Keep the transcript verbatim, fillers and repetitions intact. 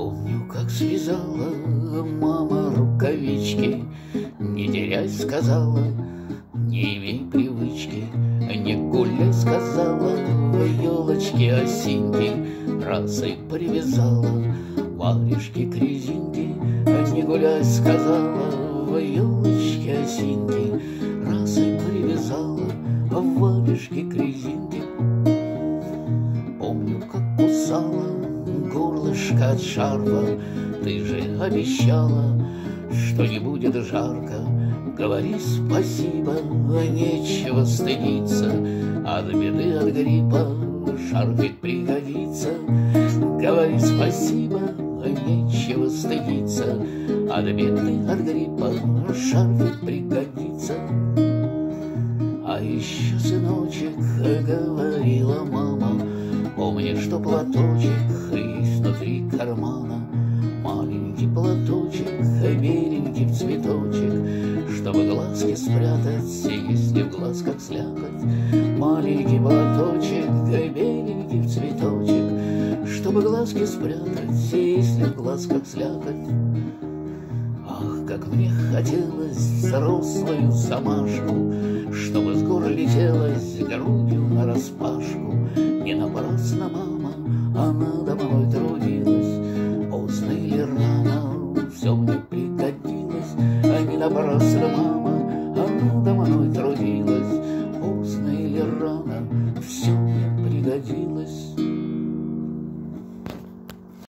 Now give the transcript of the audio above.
Помню, как связала мама рукавички, не терясь, сказала, не имей привычки, не гуляй, сказала, в елочке осинки, росой привязала варежки к резинке, не гуляй, сказала, в елочке осинки, росой привязала варежки к резинке. Помню, как кусала горлышко от шарфа, ты же обещала, что не будет жарко. Говори спасибо, нечего стыдиться, от беды, от гриппа шарфик пригодится. Говори спасибо, нечего стыдиться, от беды, от гриппа шарфик пригодится. А еще, сыночек, говорила мама, помни, что платочек есть внутри кармана. Маленький платочек, беленький в цветочек, чтобы глазки спрятать, если в глазках слякоть. Маленький платочек, беленький в цветочек, чтобы глазки спрятать, если в глазках слякоть. Ах, как мне хотелось взрослую замашку, чтобы с гор летелась грудью нараспашку. Не напрасно, мама, она домой трудилась, поздно или рано все мне пригодилось, а не напрасно, мама.